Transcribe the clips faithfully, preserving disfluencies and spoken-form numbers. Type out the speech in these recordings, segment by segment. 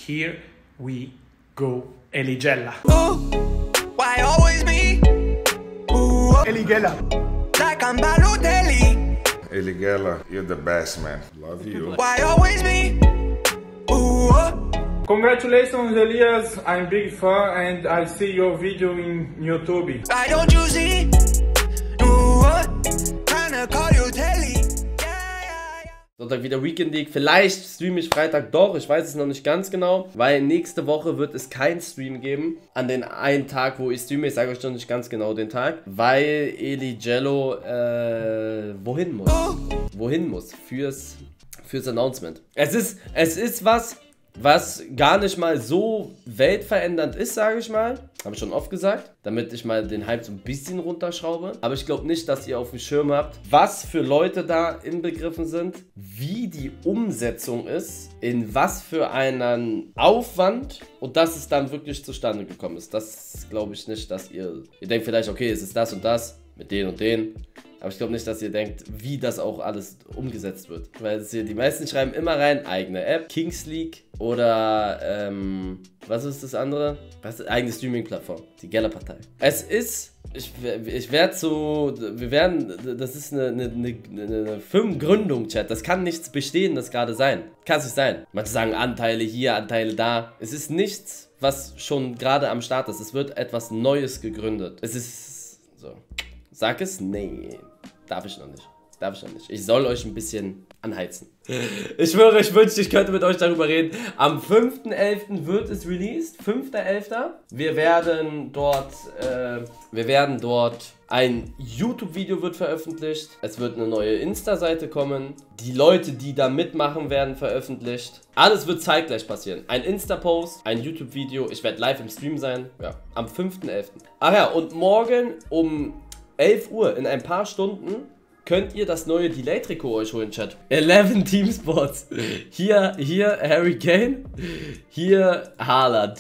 Here we go. Eligella. Ooh, why always me? Ooh, Eligella. like I'm Balotelli. Eligella, you're the best, man. Love you. Why always me? Ooh, Congratulations, Elias. I'm big fan and I see your video in YouTube. why don't you see? Ooh, tryna call you Telly. Sonntag wieder Weekend League. Vielleicht streame ich Freitag doch. Ich weiß es noch nicht ganz genau. Weil nächste Woche wird es kein Stream geben. An den einen Tag, wo ich streame. Ich sage euch noch nicht ganz genau den Tag. Weil Eligello äh, wohin muss. Wohin muss. Fürs, fürs Announcement. Es ist, es ist was, was gar nicht mal so weltverändernd ist, sage ich mal. Habe ich schon oft gesagt. Damit ich mal den Hype so ein bisschen runterschraube. Aber ich glaube nicht, dass ihr auf dem Schirm habt, was für Leute da inbegriffen sind, wie die Umsetzung ist, in was für einen Aufwand und dass es dann wirklich zustande gekommen ist. Das glaube ich nicht, dass ihr... Ihr denkt vielleicht, okay, es ist das und das mit den und den. Aber ich glaube nicht, dass ihr denkt, wie das auch alles umgesetzt wird. Weil es hier, die meisten schreiben immer rein, eigene App, Kings League oder, ähm, was ist das andere? Was ist eigene Streaming-Plattform? Die Geller-Partei. Es ist, ich, ich werde so, wir werden, das ist eine, eine, eine, eine Firmengründung, Chat. Das kann nichts Bestehendes gerade sein. Kann es nicht sein. Manche sagen Anteile hier, Anteile da. Es ist nichts, was schon gerade am Start ist. Es wird etwas Neues gegründet. Es ist so. Sag es? Nee. Darf ich noch nicht. Darf ich noch nicht. Ich soll euch ein bisschen anheizen. Ich schwöre, ich wünschte, ich könnte mit euch darüber reden. Am fünften elften wird es released. fünfter elfter Wir werden dort, äh, wir werden dort, ein YouTube-Video wird veröffentlicht. Es wird eine neue Insta-Seite kommen. Die Leute, die da mitmachen, werden veröffentlicht. Alles wird zeitgleich passieren. Ein Insta-Post, ein YouTube-Video. Ich werde live im Stream sein. Ja, am fünften elften Ach ja, und morgen um elf Uhr, in ein paar Stunden, könnt ihr das neue Delay-Trikot euch holen, Chat. elf Team Sports. Hier, hier Harry Kane. Hier Haaland.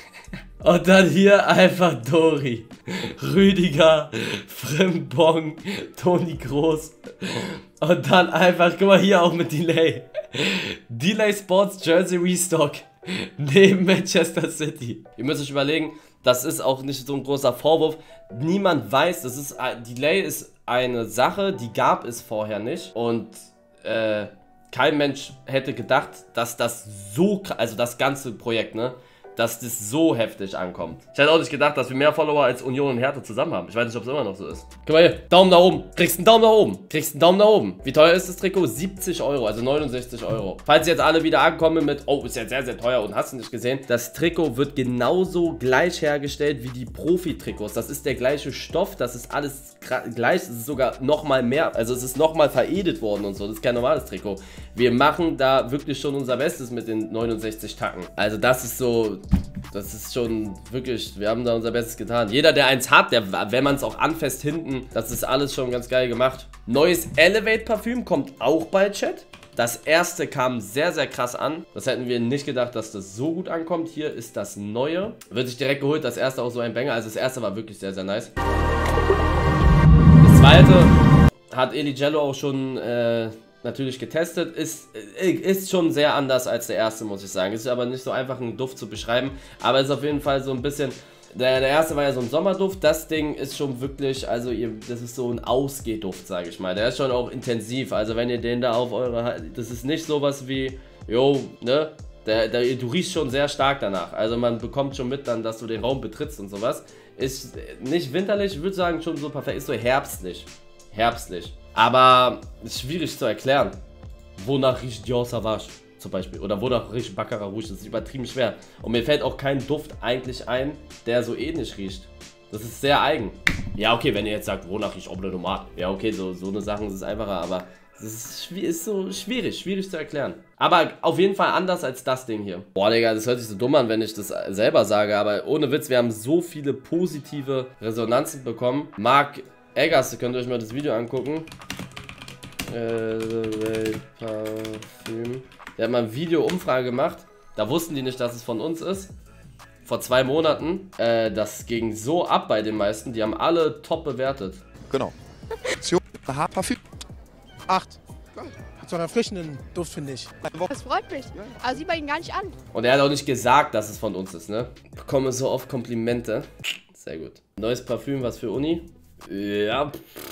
Und dann hier einfach Dori. Rüdiger, Frimpong, Toni Kroos. Und dann einfach, guck mal, hier auch mit Delay. Delay Sports Jersey Restock. Neben Manchester City. Ihr müsst euch überlegen, das ist auch nicht so ein großer Vorwurf. Niemand weiß, das ist, Delay ist eine Sache, die gab es vorher nicht. Und äh, kein Mensch hätte gedacht, dass das so, also das ganze Projekt, ne, dass das so heftig ankommt. Ich hätte auch nicht gedacht, dass wir mehr Follower als Union und Hertha zusammen haben. Ich weiß nicht, ob es immer noch so ist. Guck mal hier, Daumen nach oben. Kriegst einen Daumen nach oben. Kriegst einen Daumen nach oben. Wie teuer ist das Trikot? siebzig Euro, also neunundsechzig Euro. Falls jetzt alle wieder ankommen mit, oh, ist ja sehr, sehr teuer und hast du nicht gesehen. Das Trikot wird genauso gleich hergestellt wie die Profi-Trikots. Das ist der gleiche Stoff, das ist alles gleich. Es ist sogar nochmal mehr, also es ist nochmal veredelt worden und so. Das ist kein normales Trikot. Wir machen da wirklich schon unser Bestes mit den neunundsechzig Tacken. Also das ist so... Das ist schon wirklich, wir haben da unser Bestes getan. Jeder, der eins hat, der, wenn man es auch anfasst hinten, das ist alles schon ganz geil gemacht. Neues Elevate-Parfüm kommt auch bald, Chat. Das erste kam sehr, sehr krass an. Das hätten wir nicht gedacht, dass das so gut ankommt. Hier ist das neue. Wird sich direkt geholt, das erste auch so ein Banger. Also das erste war wirklich sehr, sehr nice. Das zweite hat Eligello auch schon... Äh, natürlich getestet, ist, ist schon sehr anders als der erste, muss ich sagen. Ist aber nicht so einfach, einen Duft zu beschreiben, aber ist auf jeden Fall so ein bisschen, der, der erste war ja so ein Sommerduft, das Ding ist schon wirklich, also ihr, das ist so ein Ausgehduft, sage ich mal. Der ist schon auch intensiv, also wenn ihr den da auf eure, das ist nicht sowas wie, yo, ne, der, der, du riechst schon sehr stark danach, also man bekommt schon mit dann, dass du den Raum betrittst und sowas. Ist nicht winterlich, ich würde sagen schon so perfekt, ist so herbstlich, herbstlich. Aber ist schwierig zu erklären. Wonach riecht Dior Sauvage zum Beispiel? Oder wonach riecht Baccarat Rouge? Das ist übertrieben schwer. Und mir fällt auch kein Duft eigentlich ein, der so ähnlich riecht. Das ist sehr eigen. Ja, okay, wenn ihr jetzt sagt, wonach riecht Oble Nomad? Ja, okay, so, so eine Sache ist es einfacher, aber es ist, ist so schwierig, schwierig zu erklären. Aber auf jeden Fall anders als das Ding hier. Boah, Digga, das hört sich so dumm an, wenn ich das selber sage, aber ohne Witz, wir haben so viele positive Resonanzen bekommen. Marc Eggers, ihr könnt euch mal das Video angucken. Äh, Parfüm. Der hat mal eine Video-Umfrage gemacht. Da wussten die nicht, dass es von uns ist. Vor zwei Monaten. Äh, das ging so ab bei den meisten. Die haben alle top bewertet. Genau. Haarparfüm. acht. so einen erfrischenden Duft, finde ich. Das freut mich. Aber sieht man ihn gar nicht an. Und er hat auch nicht gesagt, dass es von uns ist, ne? Ich bekomme so oft Komplimente. Sehr gut. Neues Parfüm, was für Uni? Ja,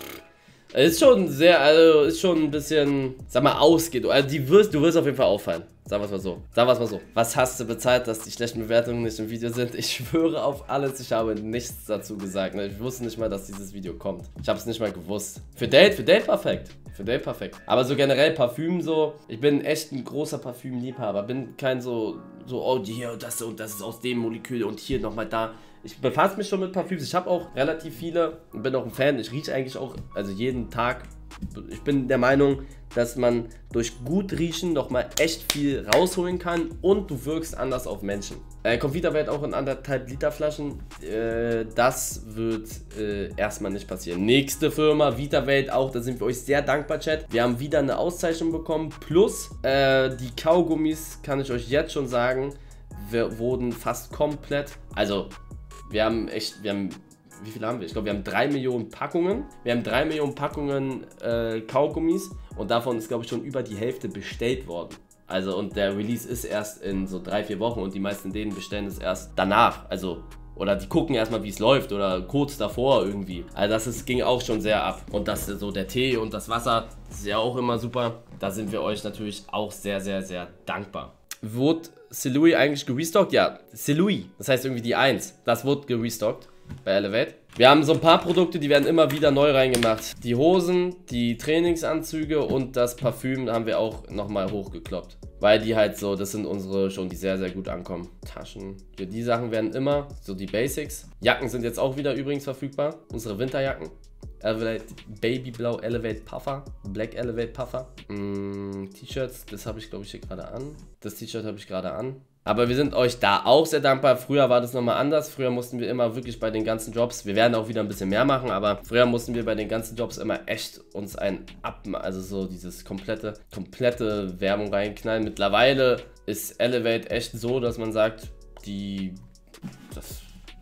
ist schon sehr, also ist schon ein bisschen, sag mal, ausgeht. Also die wirst, du wirst auf jeden Fall auffallen. Sagen wir es mal so. Sagen wir es mal so. Was hast du bezahlt, dass die schlechten Bewertungen nicht im Video sind? Ich schwöre auf alles, ich habe nichts dazu gesagt. Ich wusste nicht mal, dass dieses Video kommt. Ich habe es nicht mal gewusst. Für Date, für Date perfekt. Für Date perfekt. Aber so generell Parfüm so, ich bin echt ein großer Parfümliebhaber. Bin kein so, so, oh, hier und das und das ist aus dem Molekül und hier nochmal da. Ich befasse mich schon mit Parfüms. Ich habe auch relativ viele und bin auch ein Fan. Ich rieche eigentlich auch, also jeden Tag. Ich bin der Meinung, dass man durch gut riechen nochmal echt viel rausholen kann und du wirkst anders auf Menschen. Äh, kommt Vitawelt auch in anderthalb Liter Flaschen. Äh, das wird äh, erstmal nicht passieren. Nächste Firma, Vitawelt auch, da sind wir euch sehr dankbar, Chat. Wir haben wieder eine Auszeichnung bekommen. Plus äh, die Kaugummis, kann ich euch jetzt schon sagen, wir wurden fast komplett, also wir haben echt, wir haben, wie viele haben wir? Ich glaube, wir haben drei Millionen Packungen. Wir haben drei Millionen Packungen äh, Kaugummis und davon ist, glaube ich, schon über die Hälfte bestellt worden. Also, und der Release ist erst in so drei, vier Wochen und die meisten denen bestellen es erst danach. Also, oder die gucken erstmal, wie es läuft oder kurz davor irgendwie. Also, das ist, ging auch schon sehr ab. Und das so der Tee und das Wasser, das ist ja auch immer super. Da sind wir euch natürlich auch sehr, sehr, sehr dankbar. Wurde Celui eigentlich gerestockt? Ja, Celui, das heißt irgendwie die eins. Das wurde gerestockt bei Elevate. Wir haben so ein paar Produkte, die werden immer wieder neu reingemacht. Die Hosen, die Trainingsanzüge und das Parfüm haben wir auch nochmal hochgekloppt. Weil die halt so, das sind unsere schon, die sehr, sehr gut ankommen. Taschen. Ja, die Sachen werden immer, so die Basics. Jacken sind jetzt auch wieder übrigens verfügbar. Unsere Winterjacken. Elevate Babyblau Elevate Puffer, Black Elevate Puffer. Mm, T-Shirts, das habe ich glaube ich hier gerade an. Das T-Shirt habe ich gerade an. Aber wir sind euch da auch sehr dankbar. Früher war das nochmal anders. Früher mussten wir immer wirklich bei den ganzen Jobs, wir werden auch wieder ein bisschen mehr machen, aber früher mussten wir bei den ganzen Jobs immer echt uns ein ab, also so dieses komplette, komplette Werbung reinknallen. Mittlerweile ist Elevate echt so, dass man sagt, die, das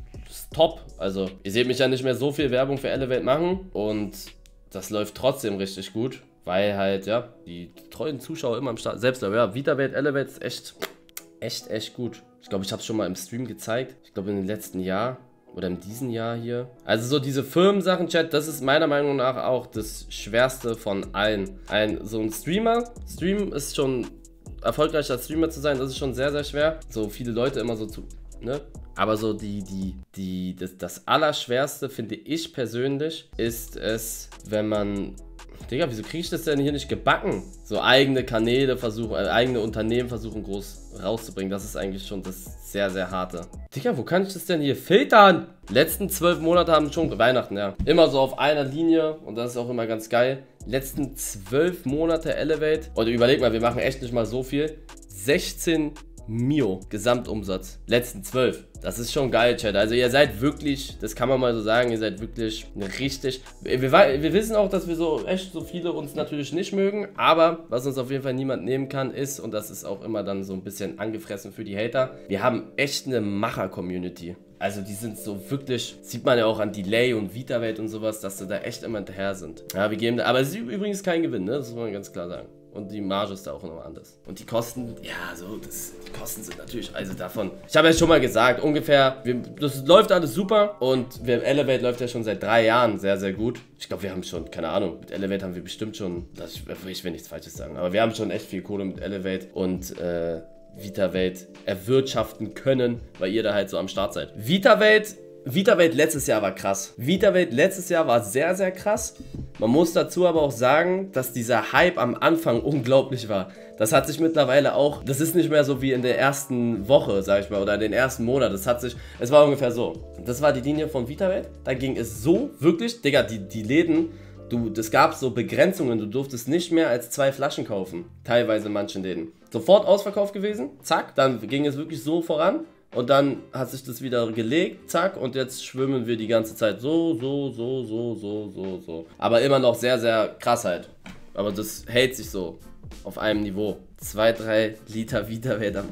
top, also ihr seht mich ja nicht mehr so viel Werbung für Elevate machen und das läuft trotzdem richtig gut, weil halt, ja, die treuen Zuschauer immer am Start, selbst, ja, Vitawelt Elevate ist echt, echt, echt gut. Ich glaube, ich habe es schon mal im Stream gezeigt, ich glaube in den letzten Jahr oder in diesem Jahr hier. Also so diese Firmensachen, Chat, das ist meiner Meinung nach auch das Schwerste von allen. Ein, so ein Streamer, Stream ist schon, erfolgreich als Streamer zu sein, das ist schon sehr, sehr schwer. So viele Leute immer so zu, ne? Aber so die, die, die, das, das Allerschwerste, finde ich persönlich, ist es, wenn man, Digga, wieso kriege ich das denn hier nicht gebacken? So eigene Kanäle versuchen, äh, eigene Unternehmen versuchen groß rauszubringen. Das ist eigentlich schon das sehr, sehr harte. Digga, wo kann ich das denn hier filtern? Letzten zwölf Monate haben schon, Weihnachten, ja. Immer so auf einer Linie und das ist auch immer ganz geil. Letzten zwölf Monate Elevate. Und überleg mal, wir machen echt nicht mal so viel. sechzehn Mio Gesamtumsatz. Letzten zwölf. Das ist schon geil, Chat. Also ihr seid wirklich, das kann man mal so sagen, ihr seid wirklich richtig. Wir, wir wissen auch, dass wir so echt so viele uns natürlich nicht mögen, aber was uns auf jeden Fall niemand nehmen kann, ist, und das ist auch immer dann so ein bisschen angefressen für die Hater, wir haben echt eine Macher-Community. Also die sind so wirklich, sieht man ja auch an Delay und Vitawelt und sowas, dass sie da echt immer hinterher sind. Ja, wir geben da, aber es ist übrigens kein Gewinn, ne? Das muss man ganz klar sagen. Und die Marge ist da auch noch anders. Und die Kosten, ja, so, das, die Kosten sind natürlich, also davon. Ich habe ja schon mal gesagt, ungefähr, wir, das läuft alles super und wir, Elevate läuft ja schon seit drei Jahren sehr, sehr gut. Ich glaube, wir haben schon, keine Ahnung, mit Elevate haben wir bestimmt schon, das, ich will nichts Falsches sagen, aber wir haben schon echt viel Kohle mit Elevate und äh, Vitawelt erwirtschaften können, weil ihr da halt so am Start seid. Vitawelt, Vitawelt letztes Jahr war krass. Vitawelt letztes Jahr war sehr, sehr krass. Man muss dazu aber auch sagen, dass dieser Hype am Anfang unglaublich war. Das hat sich mittlerweile auch, das ist nicht mehr so wie in der ersten Woche, sag ich mal, oder in den ersten Monat. Das hat sich, es war ungefähr so. Das war die Linie von Vitawelt. Da ging es so wirklich, Digga, die, die Läden, du, das gab so Begrenzungen. Du durftest nicht mehr als zwei Flaschen kaufen. Teilweise in manchen Läden. Sofort ausverkauft gewesen, zack, dann ging es wirklich so voran. Und dann hat sich das wieder gelegt, zack, und jetzt schwimmen wir die ganze Zeit so, so, so, so, so, so, so. Aber immer noch sehr, sehr krass halt. Aber das hält sich so auf einem Niveau. zwei, drei Liter Vitawelt am Tag.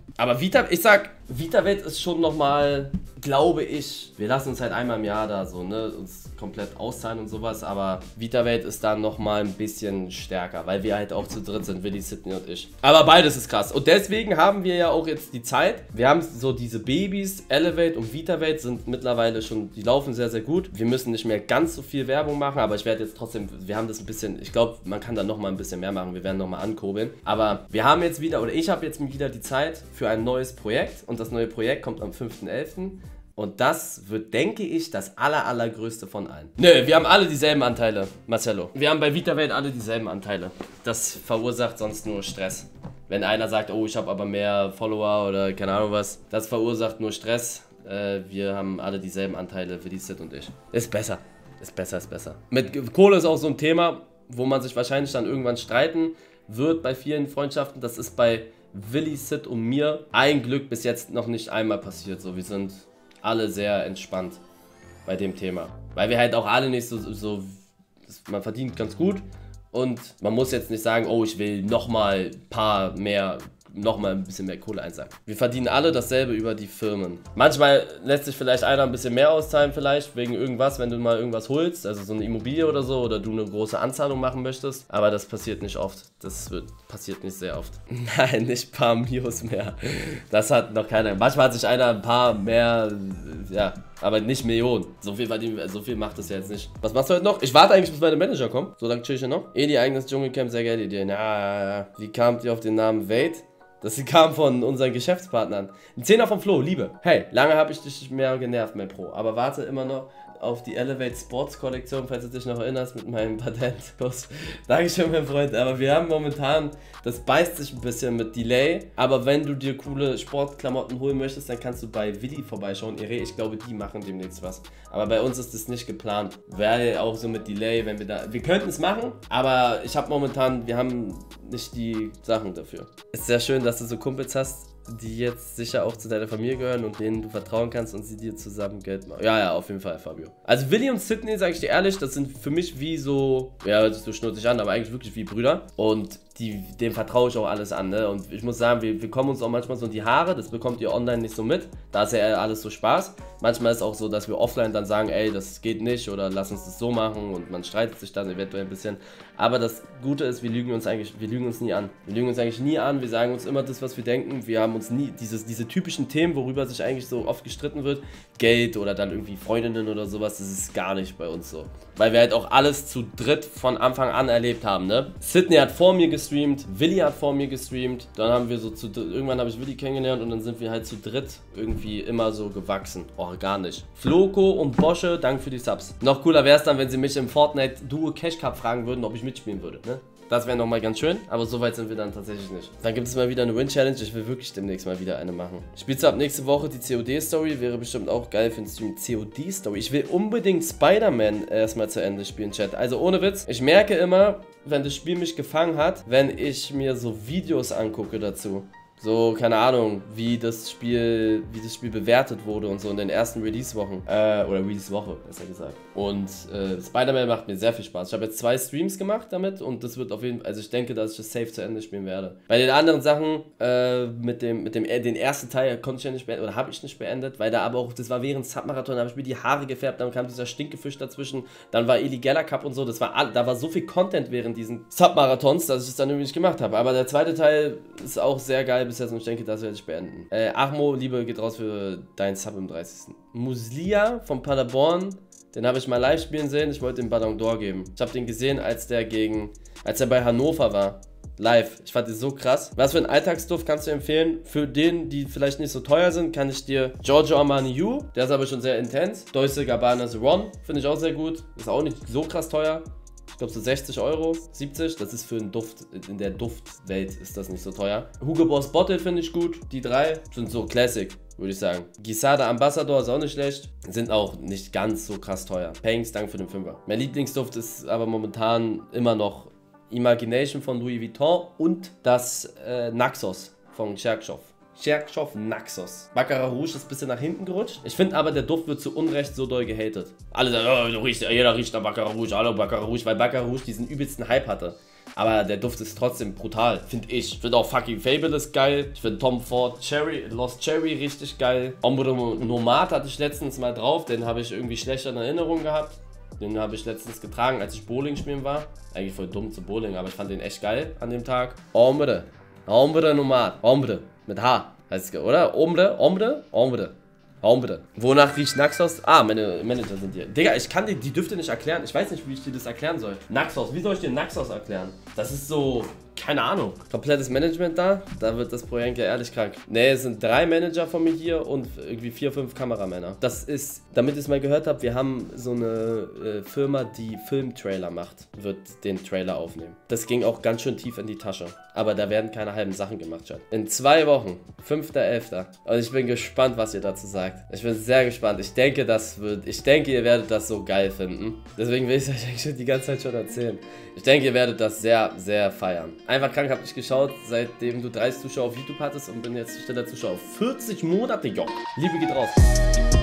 Aber Vita, ich sag, VitaVet ist schon nochmal, glaube ich, wir lassen uns halt einmal im Jahr da so, ne, uns komplett auszahlen und sowas, aber VitaVet ist dann nochmal ein bisschen stärker, weil wir halt auch zu dritt sind, Willi, Sydney und ich. Aber beides ist krass. Und deswegen haben wir ja auch jetzt die Zeit. Wir haben so diese Babys, Elevate und VitaVet sind mittlerweile schon, die laufen sehr, sehr gut. Wir müssen nicht mehr ganz so viel Werbung machen, aber ich werde jetzt trotzdem, wir haben das ein bisschen, ich glaube, man kann da nochmal ein bisschen mehr machen. Wir werden nochmal ankurbeln. Aber wir haben jetzt wieder, oder ich habe jetzt wieder die Zeit für ein neues Projekt und das neue Projekt kommt am fünften elften Und das wird, denke ich, das aller, allergrößte von allen. Nö, wir haben alle dieselben Anteile, Marcello. Wir haben bei VitaVet alle dieselben Anteile. Das verursacht sonst nur Stress. Wenn einer sagt, oh, ich habe aber mehr Follower oder keine Ahnung was, das verursacht nur Stress. Äh, wir haben alle dieselben Anteile, Willi, Sid und ich. Ist besser. Ist besser, ist besser. Mit Kohle ist auch so ein Thema, wo man sich wahrscheinlich dann irgendwann streiten wird bei vielen Freundschaften. Das ist bei Willi, Sid und mir ein Glück bis jetzt noch nicht einmal passiert. So, wir sind alle sehr entspannt bei dem Thema. Weil wir halt auch alle nicht so, so man verdient ganz gut und man muss jetzt nicht sagen, oh, ich will nochmal ein paar mehr, nochmal ein bisschen mehr Kohle einsacken. Wir verdienen alle dasselbe über die Firmen. Manchmal lässt sich vielleicht einer ein bisschen mehr auszahlen vielleicht, wegen irgendwas, wenn du mal irgendwas holst, also so eine Immobilie oder so, oder du eine große Anzahlung machen möchtest, aber das passiert nicht oft. Das wird, passiert nicht sehr oft. Nein, nicht ein paar Mios mehr. Das hat noch keiner. Manchmal hat sich einer ein paar mehr, ja, aber nicht Millionen. So viel, verdienen, so viel macht das ja jetzt nicht. Was machst du heute noch? Ich warte eigentlich, bis meine Manager kommen. So lange chill ich ja noch. Edi, eigenes Dschungelcamp, sehr geile Idee. Ja, ja, ja. Wie kamt ihr auf den Namen Wade? Das kam von unseren Geschäftspartnern. Ein Zehner vom Flo, Liebe. Hey, lange habe ich dich nicht mehr genervt, mein Pro. Aber warte immer noch auf die Elevate Sports Kollektion, falls du dich noch erinnerst, mit meinem Patentkurs. Dankeschön, mein Freund. Aber wir haben momentan, das beißt sich ein bisschen mit Delay. Aber wenn du dir coole Sportklamotten holen möchtest, dann kannst du bei Willi vorbeischauen. Ich glaube, die machen demnächst was. Aber bei uns ist das nicht geplant. Weil auch so mit Delay, wenn wir da... Wir könnten es machen, aber ich habe momentan, wir haben nicht die Sachen dafür. Ist sehr schön, dass du so Kumpels hast, die jetzt sicher auch zu deiner Familie gehören und denen du vertrauen kannst und sie dir zusammen Geld machen. Ja, ja, auf jeden Fall, Fabio. Also Willi und Sydney, sage ich dir ehrlich, das sind für mich wie so, ja, hört sich so schnurzig an, aber eigentlich wirklich wie Brüder. Und die, dem vertraue ich auch alles an, ne? Und ich muss sagen, wir, wir kommen uns auch manchmal so in die Haare, das bekommt ihr online nicht so mit. Da ist ja alles so Spaß. Manchmal ist es auch so, dass wir offline dann sagen, ey, das geht nicht oder lass uns das so machen und man streitet sich dann eventuell ein bisschen. Aber das Gute ist, wir lügen uns eigentlich, wir lügen uns nie an. Wir lügen uns eigentlich nie an, wir sagen uns immer das, was wir denken. Wir haben uns nie, dieses, diese typischen Themen, worüber sich eigentlich so oft gestritten wird, Geld oder dann irgendwie Freundinnen oder sowas, das ist gar nicht bei uns so. Weil wir halt auch alles zu dritt von Anfang an erlebt haben, ne? Sydney hat vor mir gestreamt, Willi hat vor mir gestreamt, dann haben wir so zu dritt, irgendwann habe ich Willi kennengelernt und dann sind wir halt zu dritt irgendwie immer so gewachsen, organisch. Floco und Bosche, danke für die Subs. Noch cooler wäre es dann, wenn sie mich im Fortnite Duo Cash Cup fragen würden, ob ich mitspielen würde, ne? Das wäre nochmal ganz schön, aber so weit sind wir dann tatsächlich nicht. Dann gibt es mal wieder eine Win-Challenge. Ich will wirklich demnächst mal wieder eine machen. Spielst du ab nächste Woche die C O D-Story? Wäre bestimmt auch geil für den Stream. C O D-Story? Ich will unbedingt Spider-Man erstmal zu Ende spielen, Chat. Also ohne Witz. Ich merke immer, wenn das Spiel mich gefangen hat, wenn ich mir so Videos angucke dazu. So, keine Ahnung, wie das Spiel, wie das Spiel bewertet wurde und so in den ersten Release-Wochen. Äh, oder Release-Woche, besser gesagt. Und äh, Spider-Man macht mir sehr viel Spaß. Ich habe jetzt zwei Streams gemacht damit und das wird auf jeden Fall, also ich denke, dass ich das safe zu Ende spielen werde. Bei den anderen Sachen, äh, mit dem, mit dem, äh, den ersten Teil konnte ich ja nicht beenden, oder habe ich nicht beendet, weil da aber auch, das war während Submarathon, da habe ich mir die Haare gefärbt, dann kam dieser Stinkefisch dazwischen, dann war Illegaler Cup und so, das war, da war so viel Content während diesen Submarathons, dass ich es dann irgendwie nicht gemacht habe. Aber der zweite Teil ist auch sehr geil bis jetzt und ich denke, das werde ich beenden. Äh, Achmo, Liebe geht raus für deinen Sub im dreißigsten Muslia von Paderborn, den habe ich mal live spielen sehen, ich wollte den Ballon d'Or geben. Ich habe den gesehen, als der gegen, als er bei Hannover war. Live. Ich fand den so krass. Was für ein Alltagsduft kannst du empfehlen? Für den, die vielleicht nicht so teuer sind, kann ich dir Giorgio Armani U. Der ist aber schon sehr intens. Dolce Gabbana The Ron. Finde ich auch sehr gut. Ist auch nicht so krass teuer. Ich glaube so sechzig Euro, siebzig, das ist für einen Duft, in der Duftwelt ist das nicht so teuer. Hugo Boss Bottle finde ich gut, die drei sind so Classic, würde ich sagen. Gisada Ambassador ist auch nicht schlecht, sind auch nicht ganz so krass teuer. Panks, danke für den Fünfer. Mein Lieblingsduft ist aber momentan immer noch Imagination von Louis Vuitton und das äh, Naxos von Cherkhoff. Cherkhoff Naxos. Baccarat Rouge ist ein bisschen nach hinten gerutscht. Ich finde aber, der Duft wird zu Unrecht so doll gehatet. Alle sagen, oh, du riechst, jeder riecht nach Baccarat Rouge, hallo Baccarat Rouge, weil Baccarat Rouge diesen übelsten Hype hatte. Aber der Duft ist trotzdem brutal, finde ich. Ich finde auch fucking Fabulous geil. Ich finde Tom Ford Cherry, Lost Cherry richtig geil. Ombre Nomad hatte ich letztens mal drauf. Den habe ich irgendwie schlechter in Erinnerung gehabt. Den habe ich letztens getragen, als ich Bowling spielen war. Eigentlich voll dumm zu Bowling, aber ich fand den echt geil an dem Tag. Ombre. Ombre Nomad. Ombre. Mit H. Heißt es, oder? Ombre. Ombre. Ombre. Ombre. Wonach riecht Naxos? Ah, meine Manager sind hier. Digga, ich kann dir die Düfte nicht erklären. Ich weiß nicht, wie ich dir das erklären soll. Naxos. Wie soll ich dir Naxos erklären? Das ist so... Keine Ahnung. Komplettes Management da. Da wird das Projekt ja ehrlich krank. Ne, es sind drei Manager von mir hier und irgendwie vier, fünf Kameramänner. Das ist, damit ihr es mal gehört habt, wir haben so eine äh, Firma, die Filmtrailer macht, wird den Trailer aufnehmen. Das ging auch ganz schön tief in die Tasche. Aber da werden keine halben Sachen gemacht, Chat. In zwei Wochen, fünfter elfter Und ich bin gespannt, was ihr dazu sagt. Ich bin sehr gespannt. Ich denke, das wird, ich denke, ihr werdet das so geil finden. Deswegen will ich es euch eigentlich schon die ganze Zeit schon erzählen. Ich denke, ihr werdet das sehr, sehr feiern. Einfach krank, hab ich geschaut, seitdem du dreißig Zuschauer auf YouTube hattest und bin jetzt stiller Zuschauer auf vierzig Monate, jo. Liebe geht raus.